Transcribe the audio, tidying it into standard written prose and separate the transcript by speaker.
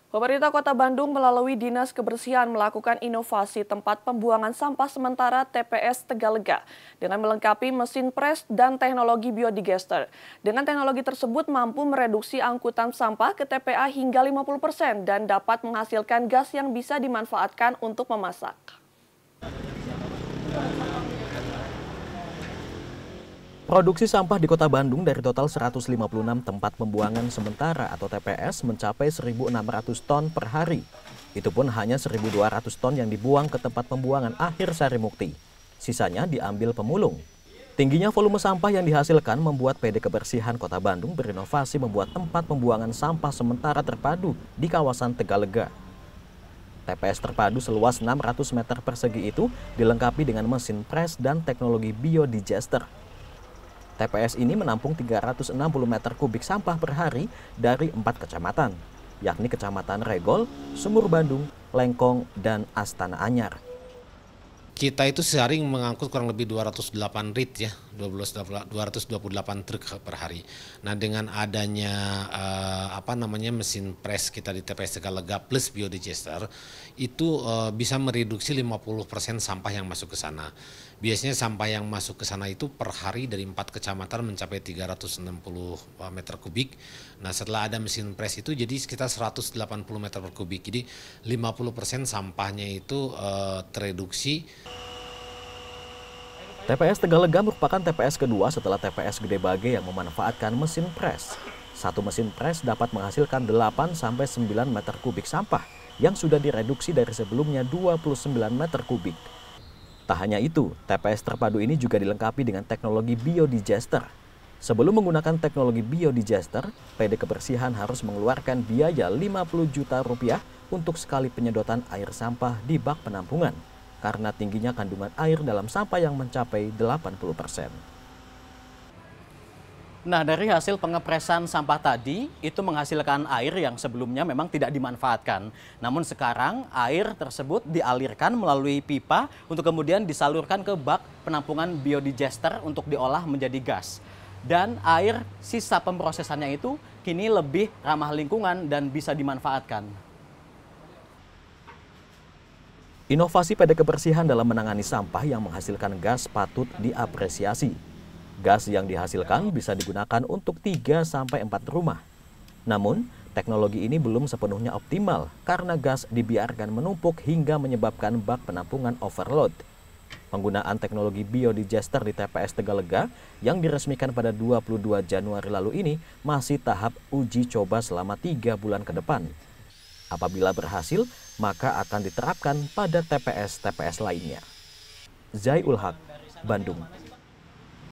Speaker 1: Pemerintah Kota Bandung melalui Dinas Kebersihan melakukan inovasi tempat pembuangan sampah sementara TPS Tegalega dengan melengkapi mesin pres dan teknologi biodigester. Dengan teknologi tersebut mampu mereduksi angkutan sampah ke TPA hingga 50% dan dapat menghasilkan gas yang bisa dimanfaatkan untuk memasak.
Speaker 2: Produksi sampah di Kota Bandung dari total 156 tempat pembuangan sementara atau TPS mencapai 1.600 ton per hari. Itu pun hanya 1.200 ton yang dibuang ke tempat pembuangan akhir Sarimukti. Sisanya diambil pemulung. Tingginya volume sampah yang dihasilkan membuat PD Kebersihan Kota Bandung berinovasi membuat tempat pembuangan sampah sementara terpadu di kawasan Tegalega. TPS terpadu seluas 600 meter persegi itu dilengkapi dengan mesin pres dan teknologi biodigester. TPS ini menampung 360 meter kubik sampah per hari dari 4 kecamatan, yakni Kecamatan Regol, Sumur Bandung, Lengkong, dan Astana Anyar.
Speaker 3: Kita itu sehari mengangkut kurang lebih 208 rit ya, 228 truk per hari. Nah dengan adanya mesin pres kita di TPS Tegalega plus biodigester itu bisa mereduksi 50% sampah yang masuk ke sana. Biasanya sampah yang masuk ke sana itu per hari dari 4 kecamatan mencapai 360 meter kubik. Nah setelah ada mesin pres itu jadi sekitar 180 meter per kubik. Jadi 50% sampahnya itu tereduksi.
Speaker 2: TPS Tegalega merupakan TPS kedua setelah TPS Gede Bage yang memanfaatkan mesin pres. Satu mesin pres dapat menghasilkan 8-9 meter kubik sampah yang sudah direduksi dari sebelumnya 29 meter kubik. Tak hanya itu, TPS terpadu ini juga dilengkapi dengan teknologi biodigester. Sebelum menggunakan teknologi biodigester, PD Kebersihan harus mengeluarkan biaya 50 juta rupiah untuk sekali penyedotan air sampah di bak penampungan, karena tingginya kandungan air dalam sampah yang mencapai 80%.
Speaker 4: Nah, dari hasil pengepresan sampah tadi, itu menghasilkan air yang sebelumnya memang tidak dimanfaatkan. Namun sekarang air tersebut dialirkan melalui pipa untuk kemudian disalurkan ke bak penampungan biodigester untuk diolah menjadi gas. Dan air sisa pemrosesannya itu kini lebih ramah lingkungan dan bisa dimanfaatkan.
Speaker 2: Inovasi PD Kebersihan dalam menangani sampah yang menghasilkan gas patut diapresiasi. Gas yang dihasilkan bisa digunakan untuk 3-4 rumah. Namun, teknologi ini belum sepenuhnya optimal karena gas dibiarkan menumpuk hingga menyebabkan bak penampungan overload. Penggunaan teknologi biodigester di TPS Tegalega yang diresmikan pada 22 Januari lalu ini masih tahap uji coba selama 3 bulan ke depan. Apabila berhasil, maka akan diterapkan pada TPS-TPS lainnya. Zai Ul Haq, Bandung.